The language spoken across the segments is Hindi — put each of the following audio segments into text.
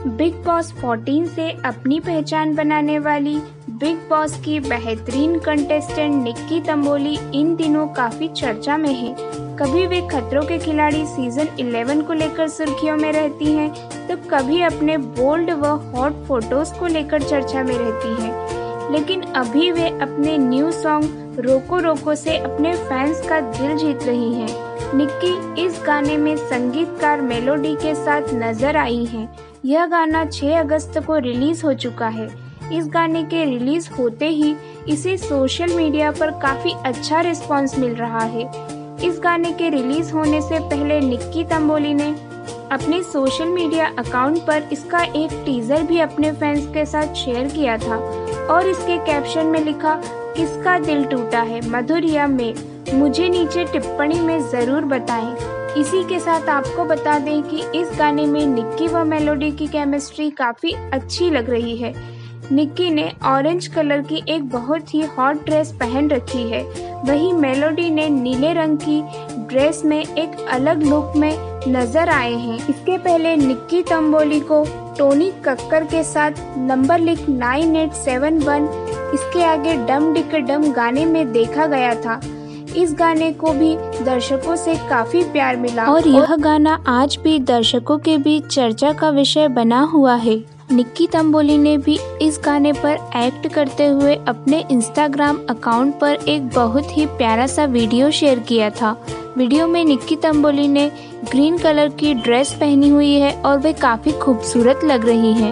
बिग बॉस 14 से अपनी पहचान बनाने वाली बिग बॉस की बेहतरीन कंटेस्टेंट निक्की तंबोली इन दिनों काफी चर्चा में है। कभी वे खतरों के खिलाड़ी सीजन 11 को लेकर सुर्खियों में रहती हैं, तो कभी अपने बोल्ड व हॉट फोटोज को लेकर चर्चा में रहती हैं। लेकिन अभी वे अपने न्यू सॉन्ग रोको रोको से अपने फैंस का दिल जीत रही हैं। निक्की इस गाने में संगीतकार मेलोडी के साथ नजर आई हैं। यह गाना 6 अगस्त को रिलीज हो चुका है। इस गाने के रिलीज होते ही इसे सोशल मीडिया पर काफी अच्छा रिस्पांस मिल रहा है। इस गाने के रिलीज होने से पहले निक्की तंबोली ने अपने सोशल मीडिया अकाउंट पर इसका एक टीजर भी अपने फैंस के साथ शेयर किया था और इसके कैप्शन में लिखा, किसका दिल टूटा है मधुरिया में, मुझे नीचे टिप्पणी में जरूर बताएं। इसी के साथ आपको बता दें कि इस गाने में निक्की व मेलोडी की केमिस्ट्री काफी अच्छी लग रही है। निक्की ने ऑरेंज कलर की एक बहुत ही हॉट ड्रेस पहन रखी है, वहीं मेलोडी ने नीले रंग की ड्रेस में एक अलग लुक में नजर आए हैं। इसके पहले निक्की तंबोली को टोनी कक्कर के साथ नंबर लिख 9871 इसके आगे डम डिक डम गाने में देखा गया था। इस गाने को भी दर्शकों से काफी प्यार मिला और यह गाना आज भी दर्शकों के बीच चर्चा का विषय बना हुआ है। निक्की तंबोली ने भी इस गाने पर एक्ट करते हुए अपने इंस्टाग्राम अकाउंट पर एक बहुत ही प्यारा सा वीडियो शेयर किया था। वीडियो में निक्की तंबोली ने ग्रीन कलर की ड्रेस पहनी हुई है और वे काफी खूबसूरत लग रही हैं।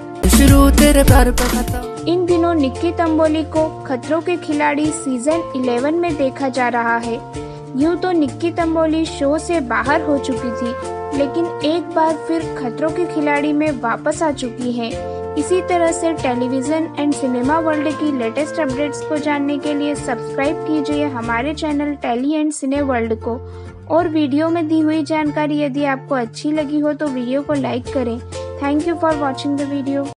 इन दिनों निक्की तंबोली को खतरों के खिलाड़ी सीजन 11 में देखा जा रहा है। यूँ तो निक्की तंबोली शो से बाहर हो चुकी थी, लेकिन एक बार फिर खतरों के खिलाड़ी में वापस आ चुकी हैं। इसी तरह से टेलीविजन एंड सिनेमा वर्ल्ड की लेटेस्ट अपडेट्स को जानने के लिए सब्सक्राइब कीजिए हमारे channel Tele and Cine World को। और वीडियो में दी हुई जानकारी यदि आपको अच्छी लगी हो तो वीडियो को लाइक करें। Thank you for watching the video.